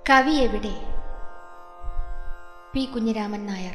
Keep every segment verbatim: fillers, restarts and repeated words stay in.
കവി എവിടെ? പി കുഞ്ഞിരാമൻ നായർ.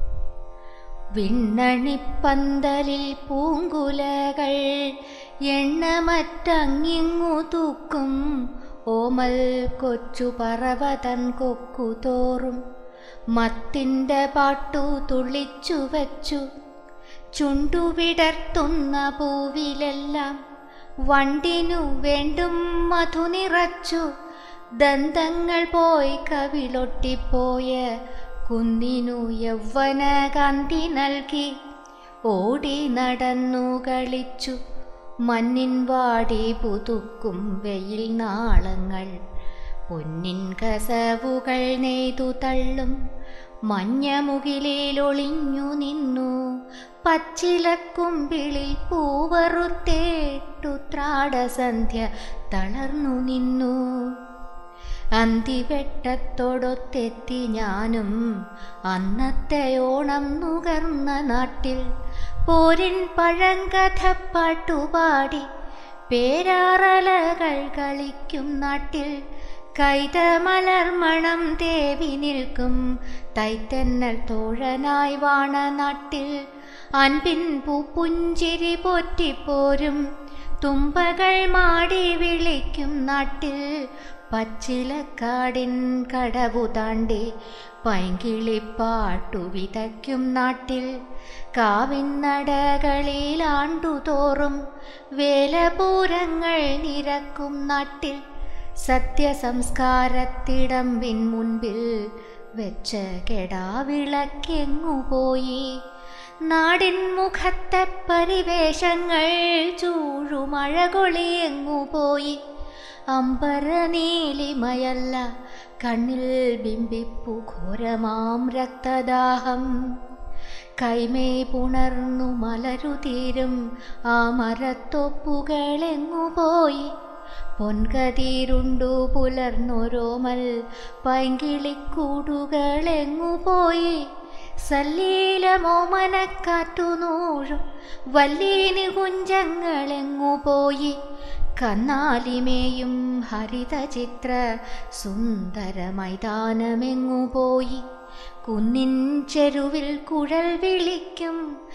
വിണ്ണണിപ്പന്തലിൽ പൂങ്കുലകൾ എണ്ണമറ്റങ്ങിങ്ങു തൂക്കും ഓമൽ കൊച്ചു പറവതൻ കൊക്കുതോറും മത്തിൻ്റെ പാട്ടു തുള്ളിച്ചു വച്ചു. ചുണ്ടുവിടർത്തുന്ന പൂവിലെല്ലാം വണ്ടിനു വേണ്ടും മധു നിറച്ചു. ദന്തങ്ങൾ പോയി കവിളൊട്ടിപ്പോയ കുന്നിനു യൗവന കാന്തി നൽകി. ഓടി നടന്നു കളിച്ചു മഞ്ഞിൻ വാടി പുതുക്കും വെയിൽ നാളങ്ങൾ. പൊന്നിൻ കസവുകൾ നെയ്തു തള്ളും മഞ്ഞമുകിലൊളിഞ്ഞു നിന്നു. പച്ചിലക്കുമ്പിളിൽ പൂവറുത്തേട്ടു ത്രാടസന്ധ്യ തളർന്നു നിന്നു. അന്തിവെട്ടത്തോടൊത്തെത്തി ഞാനും അന്നത്തെ ഓണം നുകർന്ന നാട്ടിൽ. പോരിൻ പഴങ്കഥപ്പാട്ടുപാടി പേരാറലകൾ കളിക്കും നാട്ടിൽ. കൈതമലർമണം തേവി നിൽക്കും തൈത്തന്നൽ തോഴനായി വാണ നാട്ടിൽ. അൻപിൻ പൂപ്പുഞ്ചിരി പോറ്റിപ്പോരും തുമ്പകൾ മാടി വിളിക്കും നാട്ടിൽ. പച്ചിലക്കാടിൻ കടവു താണ്ടി പൈങ്കിളിപ്പാട്ടു വിതയ്ക്കും നാട്ടിൽ. കാവിന്നടകളിലാണ്ടുതോറും വേലപൂരങ്ങൾ നിരക്കും നാട്ടിൽ. സത്യസംസ്കാരത്തിടമ്പിൻ മുൻപിൽ വെച്ച കെടാവിളക്കെങ്ങുപോയി. നാടിൻ മുഖത്തെ പരിവേഷങ്ങൾ ചൂഴുമഴകൊളിയെങ്ങുപോയി. അമ്പരനീലിമയല്ല കണ്ണിൽ ബിംബിപ്പു ഘോരമാം രക്തദാഹം. കൈമേ പുണർന്നു മലരുതീരും ആ മരത്തൊപ്പുകളെങ്ങുപോയി. പൊൻകതിരുണ്ടു പുലർന്നൊരോമൽ പൈങ്കിളിക്കൂടുകളെങ്ങുപോയി. സല്ലീലമോമനക്കാറ്റു നൂഴും വല്ലീന് കുഞ്ചങ്ങളെങ്ങുപോയി. കന്നാലിമേയും ഹരിതചിത്ര സുന്ദര മൈതാനമെങ്ങുപോയി. കുന്നിൻ ചെരുവിൽ കുഴൽ വിളിക്കും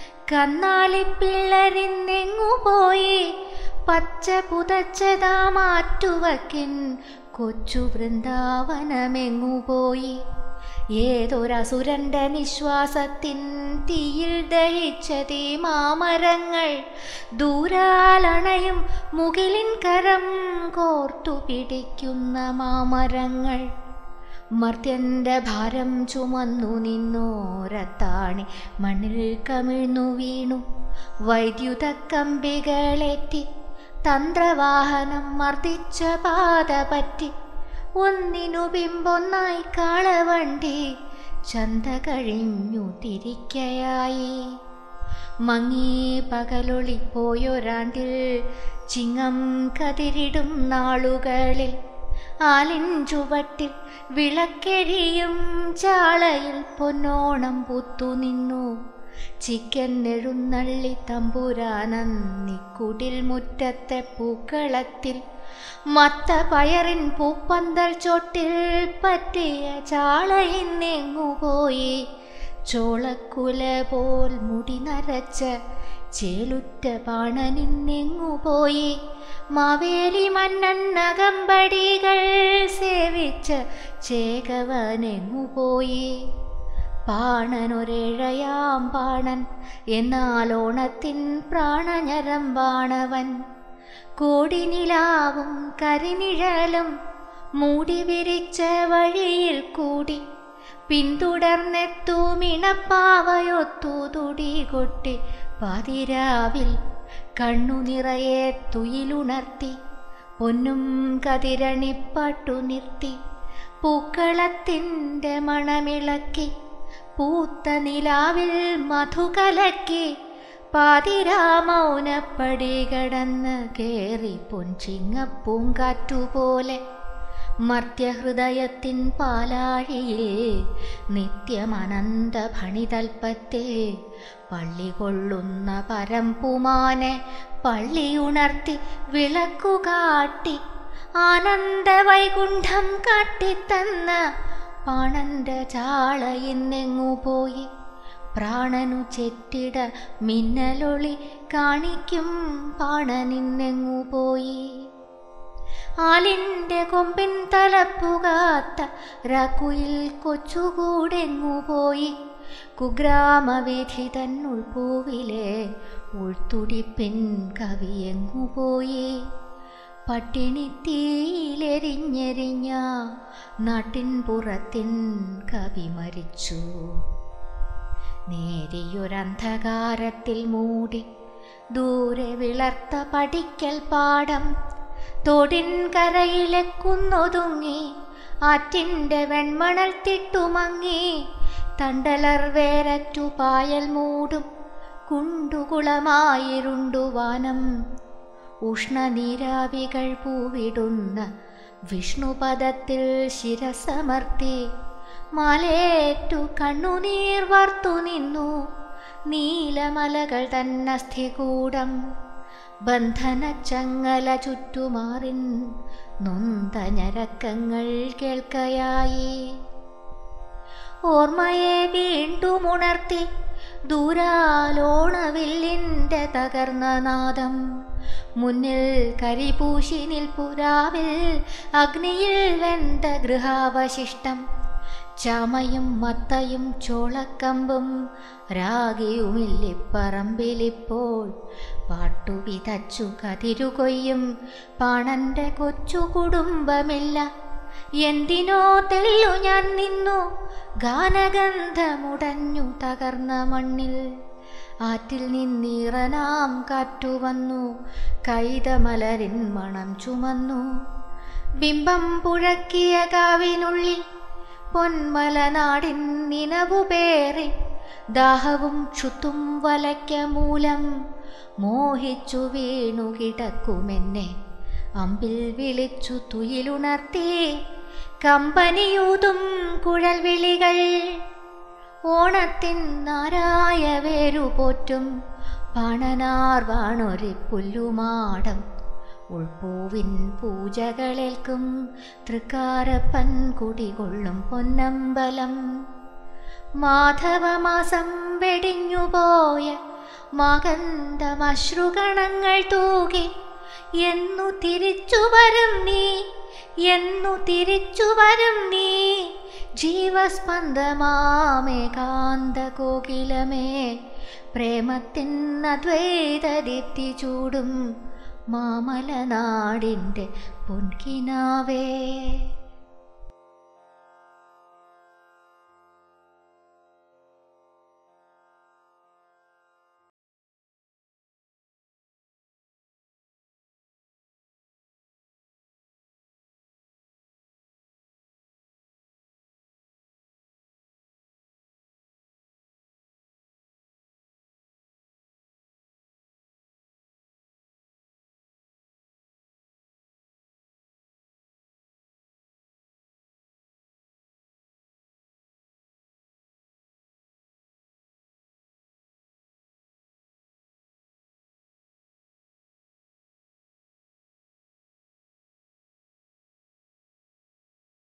കന്നാലിപ്പിള്ളരിന്നെങ്ങുപോയി. പച്ച പുതച്ചതാമാറ്റുവക്കിൻ കൊച്ചു വൃന്ദാവനമെങ്ങുപോയി. ഏതൊരസുരന്റെ നിശ്വാസത്തിൻ തീയിൽ ദഹിച്ചതീ മാമരങ്ങൾ. ദൂരാലണയും മുകിലിൻ കരം കോർത്തു പിടിക്കുന്ന മാമരങ്ങൾ. മർത്യന്റെ ഭാരം ചുമന്നു നിന്നോരത്താണി മണ്ണിൽ കമിഴ്ന്നു വീണു. വൈദ്യുത കമ്പികളേറ്റി തന്ത്രവാഹനം മർദ്ദിച്ച പാത പറ്റി. ഒന്നിനു ബിംബൊന്നായി കാളവണ്ടി ചന്ത കഴിഞ്ഞു തിരിക്കയായി. മങ്ങി പകലൊളിപ്പോയൊരാണ്ടിൽ ചിങ്ങം കതിരിടും നാളുകളിൽ ആലിൻ ചുവട്ടിൽ വിളക്കെരിയും ചാളയിൽ പൊന്നോണം പുത്തുനിന്നു. ചിക്കൻ എഴുന്നള്ളി തമ്പുരാനന്നിക്കുടിൽ മുറ്റത്തെ പൂക്കളത്തിൽ. മത്ത പയറിൻ പൂപ്പന്തൽ ചോട്ടിൽ പറ്റിയ ചാളയിന്നെങ്ങുപോയി. ചോളക്കുല പോൽ മുടി നരച്ച ചേലുറ്റ പാണനിന്നെങ്ങുപോയി. മാവേലി മന്നൻ അകമ്പടികൾ സേവിച്ച ചേകവനെങ്ങുപോയി. പാണനൊരേഴയാം പാണൻ എന്നാലോണത്തിൻ പ്രാണഞരമ്പാണവൻ. കോടിനിലാവും കരിനിഴലും മൂടി വിരിച്ച വഴിയിൽ കൂടി പിന്തുടർന്നെത്തുമിണപ്പാവയൊത്തു തുടി കൊട്ടി. പാതിരാവിൽ കണ്ണു നിറയെ തുയിലുണർത്തി പൊന്നും കതിരണിപ്പാട്ടു നിർത്തി. പൂക്കളത്തിൻ്റെ മണമിളക്കി പൂത്ത നിലാവിൽ മധുകലക്കി. പാതിരാമൗനപ്പടി കടന്ന് കേറി പൊൻചിങ്ങപ്പൂങ്കാറ്റുപോലെ. മർത്യഹൃദയത്തിൻ പാലാഴിയിൽ നിത്യമനന്ത ഭണിതൽപ്പത്തിൽ പള്ളി കൊള്ളുന്ന പരംപുമാനെ പള്ളിയുണർത്തി വിളക്കുകാട്ടി. ആനന്ദവൈകുണ്ഠം കാട്ടിത്തന്ന പാണന്റെ ചാള ഇന്നെങ്ങു പോയി? പ്രാണനു ചെറ്റിട മിന്നലൊളി കാണിക്കും പാണനിന്നെങ്ങു പോയി? ആലിൻ്റെ കൊമ്പിൻ തലപ്പുകാത്ത രാക്കുയിൽ കൊച്ചുകൂടെങ്ങു പോയി? കുഗ്രാമവേദി തന്നുൾപ്പൂവിലെ ഉൾത്തുടിപ്പിൻ കവിയെങ്ങു പോയി? പട്ടിണിത്തീയിലെരിഞ്ഞെരിഞ്ഞ നാട്ടിൻ പുറത്തിൻ കവി മരിച്ചു. നേരിയൊരന്ധകാരത്തിൽ മൂടി ദൂരെ വിളർത്ത പടിക്കൽ പാടം, തോടിൻ കരയിലെ കുന്നൊതുങ്ങി ആറ്റിൻ്റെ വെൺമണൽ തിട്ടുമങ്ങി. തണ്ടലർ വേരറ്റു പായൽ മൂടും കുണ്ടുകുളമായിരുണ്ടുവാനം. ഉഷ്ണനീരാവികൾ പൂവിടുന്ന വിഷ്ണുപദത്തിൽ ശിരസമർത്തി മാലേറ്റു കണ്ണുനീർ വാർത്തു നിന്നു നീലമലകൾ തന്നസ്ഥികൂടം. ബന്ധനച്ചങ്ങല ചുറ്റുമാറിൻ നൊന്ത ഞരക്കങ്ങൾ കേൾക്കയായി. ഓർമ്മയെ വീണ്ടുമുണർത്തി ദൂരാലോണവില്ലിൻ്റെ തകർന്ന നാദം. മുന്നിൽ കരിപൂശി നിൽപ്പുരാവിൽ അഗ്നിയിൽ വെന്ത ഗൃഹാവശിഷ്ടം. ചാമയും മത്തയും ചോളക്കമ്പും രാഗിയുമില്ലിപ്പറമ്പിലിപ്പോൾ പാട്ടുവിതച്ചു കതിരുകൊയ്യും പാണന്റെ കൊച്ചു കുടുംബമില്ല. എന്തിനോ തെല്ലു ഞാൻ നിന്നു ഗാനഗന്ധമുടഞ്ഞു തകർന്ന മണ്ണിൽ. ആറ്റിൽ നിന്നീറനാം കാറ്റുവന്നു കൈതമലരിൻ മണം ചുമന്നു. ബിംബം പുഴക്കിയ കാവിനുള്ളിൽ പൊന്മലനാടിൻ നിനവുപേറി ദാഹവും ക്ഷുത്തും വലയ്ക്ക മൂലം മോഹിച്ചു വീണു കിടക്കുമെന്നെ അമ്പിൽ വിളിച്ചു തുയിലുണർത്തി കമ്പനിയൂതും കുഴൽ വിളികൾ. ഓണത്തിൻ നാരായ വേരുപോറ്റും പാണനാർ വാണൊരു പുല്ലുമാടം. ഉൾപ്പൂവിൻ പൂജകളേൽക്കും തൃക്കാരപ്പൻ കുടികൊള്ളും പൊന്നമ്പലം. മാധവമാസം വെടിഞ്ഞുപോയ മാകന്തമശ്രുകണങ്ങൾ തൂകി എന്നു തിരിച്ചു വരും നീ, എന്നു തിരിച്ചു വരും നീ ജീവസ്പന്ദമാമേകാന്ത കോകിലമേ. പ്രേമത്തിൻ അദ്വൈതദീപ്തി ചൂടും മാമലനാടിൻ്റെ പൊൻകിനാവേ.